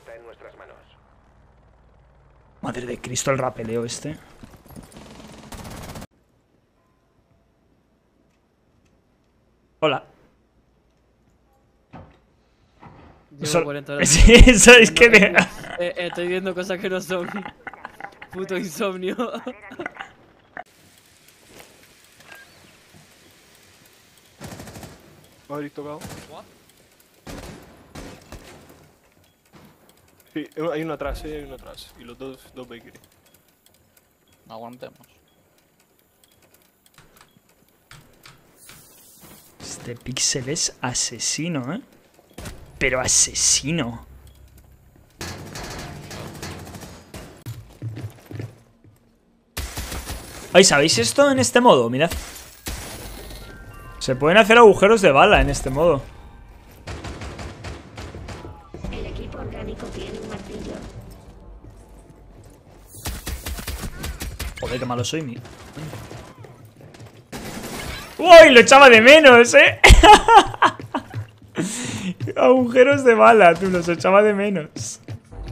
está en nuestras manos. Madre de Cristo, el rapeleo este. Hola. Llevo 40 horas. Sí, eso es que... Estoy viendo cosas que no son. Puto insomnio. ¿Me habréis tocado? Sí, hay uno atrás, hay uno atrás. Y los dos bakery. Aguantemos. Este pixel es asesino, ¿eh? Pero asesino. Ay, ¿sabéis esto en este modo? Mirad. Se pueden hacer agujeros de bala en este modo. El equipo orgánico tiene un martillo. Joder, qué malo soy, mío. ¡Uy! Lo echaba de menos, ¿eh? Agujeros de bala, tú, los echaba de menos.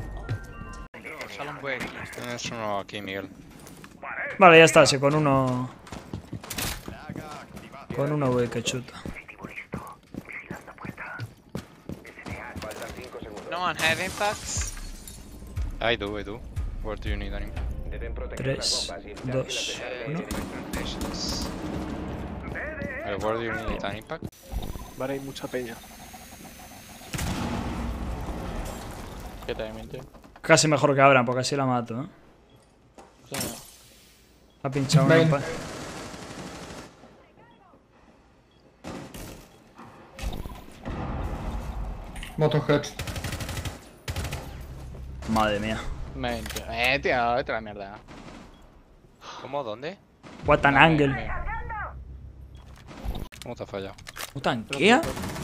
Tienes uno aquí, Miguel. Vale, ya está, sí, con uno... Con uno voy que chuta. No one have impacts. I do. Where do you need an impact? 3, 2, 1. Where do you need an impact? Vale, hay mucha peña. ¿Qué te miente? Casi mejor que abran, porque así la mato, ¿eh? Ha pinchado una... Motorhead. Madre mía. Mente. Tío, vete a la mierda. ¿Cómo? ¿Dónde? What an angle. ¿Cómo te ha fallado? ¿Un tanquea?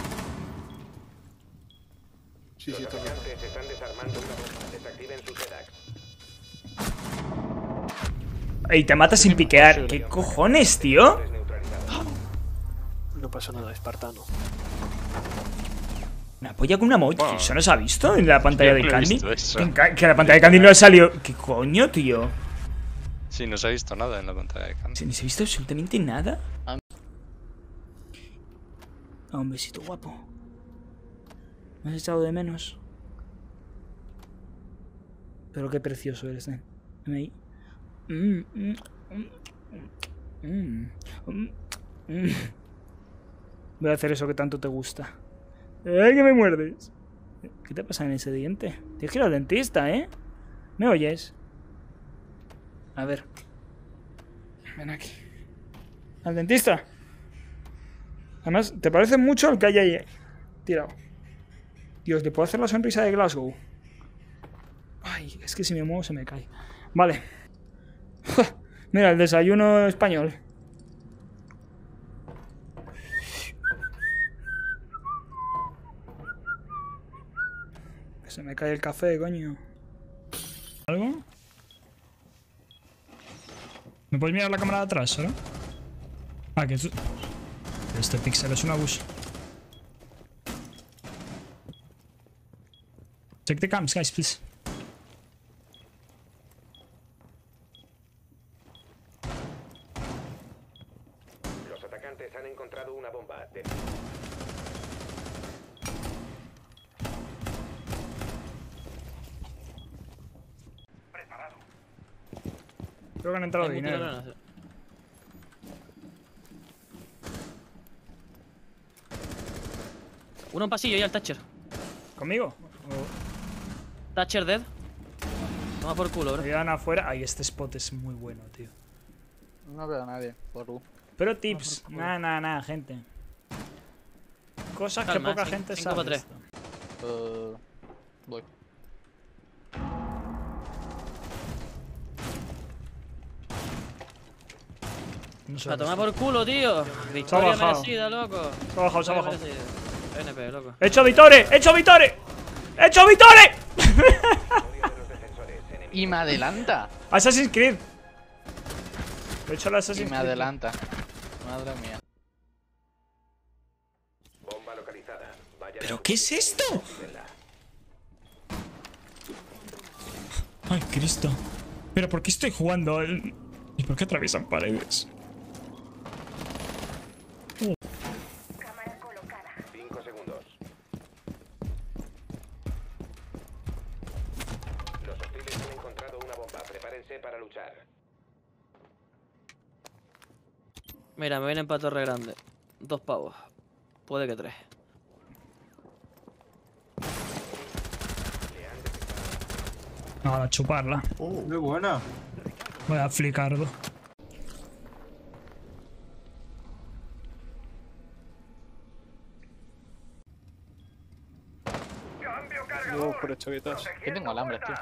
Sí, Los está bien. atacantes están desarmando una bomba. Desactiven sus EDAX. Ey, te mata sin piquear. ¿Qué cojones, tío? Neutralizados. No pasa nada, espartano. Una polla con una emoji. ¿Eso no se ha visto en la pantalla Yo de no he Candy? visto eso. Que la pantalla de Candy no ha salido. ¿Qué coño, tío? Sí, no se ha visto nada en la pantalla de Candy. ¿No se ha visto absolutamente nada? Ah, un besito guapo. ¿Me has echado de menos? Pero qué precioso eres, ¿eh? Ven ahí. Voy a hacer eso que tanto te gusta. ¡Ay, que me muerdes! ¿Qué te pasa en ese diente? Tienes que ir al dentista, ¿eh? ¿Me oyes? A ver. Ven aquí. ¿Al dentista? Además, ¿te parece mucho el que hay ahí tirado? Dios, ¿le puedo hacer la sonrisa de Glasgow? Ay, es que si me muevo se me cae. Vale. Mira, el desayuno español. Se me cae el café, coño. ¿Algo? ¿Me puedes mirar la cámara de atrás, ahora? Ah, que este pixel es un abuso. Check the cams, guys, please. Los atacantes han encontrado una bomba. Creo que han entrado dinero. Uno en pasillo y al Thatcher. ¿Conmigo? Thatcher dead. Toma por culo, bro. Quedan afuera. Ay, este spot es muy bueno, tío. No veo a nadie, por U. Pero tips. Nada, gente. Cosas Calma, que poca cinco gente para sabe. tres. Esto. Voy. No sé. A tomar por culo, tío. Se ha Victoria bajado. merecida, loco. Se ha bajado, se ha bajado. Merecida. NP, loco. ¡He hecho Vitore! ¡He hecho Vitore! ¡He hecho Vitore! Y me adelanta. Assassin's Creed. He hecho el Y Assassin's me Creed. adelanta. Madre mía. Bomba localizada. Vaya. ¿Pero qué es esto? Ay, Cristo. ¿Pero por qué estoy jugando? ¿Y por qué atraviesan paredes? 5 segundos. Los hostiles han encontrado una bomba. Prepárense para luchar. Mira, me vienen para Torre Grande. 2 pavos. Puede que 3. Nada, chuparla. Muy buena. Voy a flicardo. Vamos por chaquetas. Que tengo alambres, tío.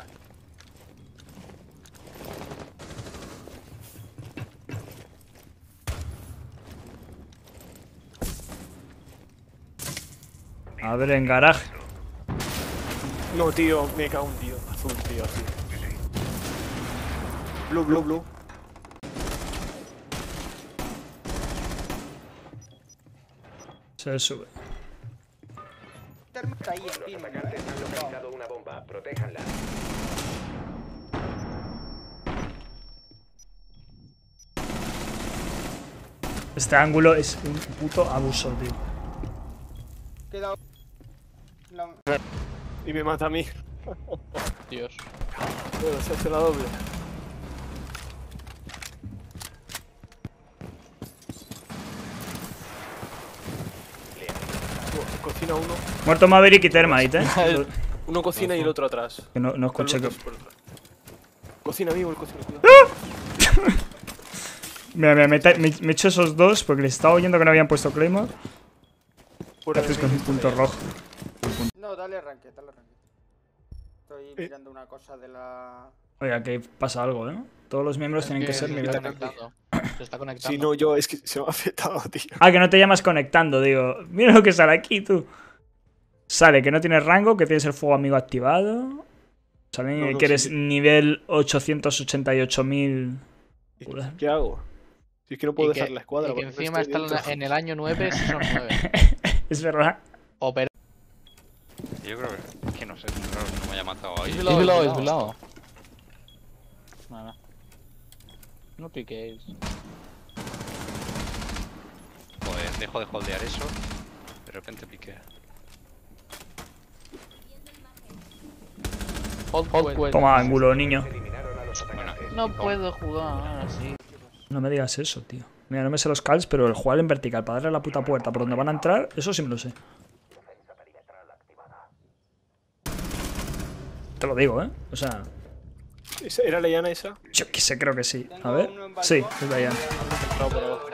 A ver, en garaje. No, tío, me cago un tío. Azul, tío, así. Blue, blue, blue. Se sube. Termita ahí en Los pino, atacantes han localizado una bomba. Protéjanla. Este ángulo es un puto abuso, tío. Queda... Y me mata a mí. Dios. Bueno, se hace la doble. Cocina uno. Muerto Maverick y Termite, ¿eh? Uno cocina y el otro atrás. Que no escuché que... Están los dos por atrás. Cocina vivo el cocina, cuidado. Mira, me echo esos dos porque les estaba oyendo que no habían puesto Claymore. ¿Qué Fuera haces de con mí, un punto fuera. rojo? No, dale arranque, dale arranque. Estoy mirando una cosa de la... Oiga, que pasa algo, ¿eh? Todos los miembros tienen que ser se nivel... está conectando. Se está conectando. Si no, yo es que se me ha afectado, tío. Ah, que no te llamas conectando, digo. Mira lo que sale aquí, tú. Sale que no tienes rango, que tienes el fuego amigo activado. Sale No, no, que eres sí. nivel 888.000. Joder. ¿Qué hago? Si es que no puedo Y que, dejar la escuadra. y que porque encima estoy está dentro. en el año 9 si son 9. Es verdad. Opera. Yo creo que no sé, no me haya matado ahí. Desvelado. Nada. No piquéis. Joder, dejo de holdear eso. De repente piqué. Toma ángulo, niño. Eliminaron a los atacantes. No puedo jugar así. No me digas eso, tío. Mira, no me sé los calls, pero el jugar en vertical para darle a la puta puerta por donde van a entrar, eso sí me lo sé. Te lo digo, ¿eh? O sea, ¿Era la llana esa? yo que sé, creo que sí. A ver. Sí, es la ya. No, por abajo.